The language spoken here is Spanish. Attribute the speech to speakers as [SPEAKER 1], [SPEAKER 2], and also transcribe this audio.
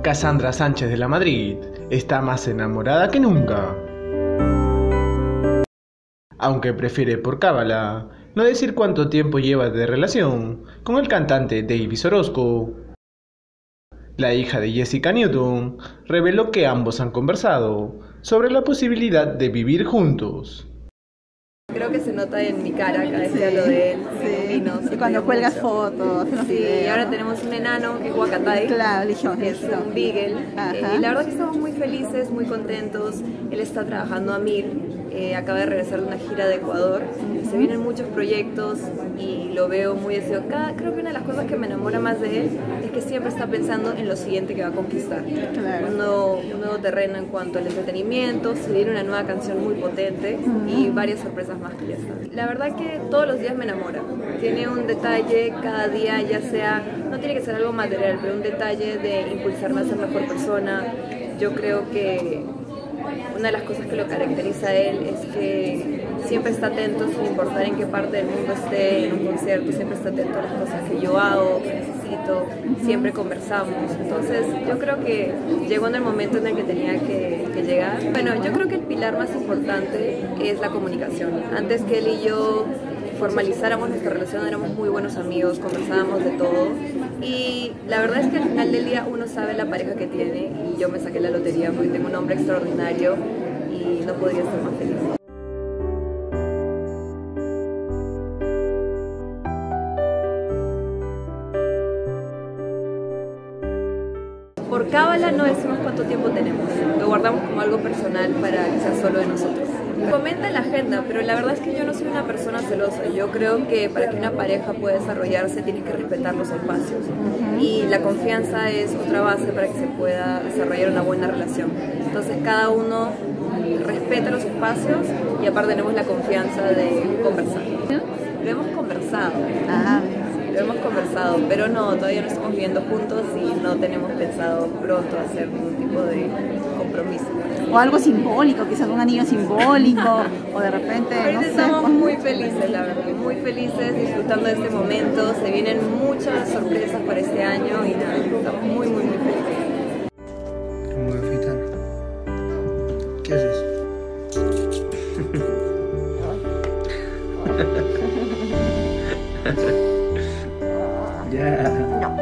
[SPEAKER 1] Cassandra Sánchez de la Madrid está más enamorada que nunca. Aunque prefiere por cábala no decir cuánto tiempo lleva de relación con el cantante Davis Orozco. La hija de Jessica Newton reveló que ambos han conversado sobre la posibilidad de vivir juntos.
[SPEAKER 2] Creo que se nota en mi cara cada vez que hablo de él.
[SPEAKER 3] Sí. Y cuando cuelgas fotos.
[SPEAKER 2] Sí, y ahora tenemos un enano que es Huacatay, que es un beagle. Y la verdad que estamos muy felices, muy contentos. Él está trabajando a mil. Acaba de regresar de una gira de Ecuador. Se vienen muchos proyectos y lo veo muy deseado. Creo que una de las cosas que me enamora más de él es que siempre está pensando en lo siguiente que va a conquistar.
[SPEAKER 3] Claro.
[SPEAKER 2] Un nuevo terreno en cuanto al entretenimiento. Se viene una nueva canción muy potente y varias sorpresas más que ya están. La verdad que todos los días me enamora. Tiene un detalle cada día, ya sea, no tiene que ser algo material, pero un detalle de impulsarme a ser mejor persona. Yo creo que una de las cosas que lo caracteriza a él es que siempre está atento, sin importar en qué parte del mundo esté, en un concierto, siempre está atento a las cosas que yo hago, que necesito, siempre conversamos. Entonces yo creo que llegó en el momento en el que tenía que llegar. Bueno, yo creo que el pilar más importante es la comunicación. Antes que él y yo formalizáramos nuestra relación, éramos muy buenos amigos, conversábamos de todo y la verdad es que al final del día uno sabe la pareja que tiene y yo me saqué la lotería porque tengo un hombre extraordinario y no podría estar más feliz. Por cábala no decimos cuánto tiempo tenemos, lo guardamos como algo personal para que sea solo de nosotros. Comenta en la agenda, pero la verdad es que yo no soy una persona celosa. Yo creo que para que una pareja pueda desarrollarse tiene que respetar los espacios y la confianza es otra base para que se pueda desarrollar una buena relación. Entonces cada uno respeta los espacios y aparte tenemos la confianza de conversar. Lo hemos conversado. Lo hemos conversado, pero no, todavía no estamos viviendo juntos y no tenemos pensado pronto hacer ningún tipo de compromiso.
[SPEAKER 3] O algo simbólico, quizás un anillo simbólico, o de repente, no sé.
[SPEAKER 2] Estamos muy felices, la verdad, muy felices, disfrutando de este momento. Se vienen muchas sorpresas para este año y nada, estamos muy felices.
[SPEAKER 4] Me voy a afeitar. ¿Qué haces? Ya.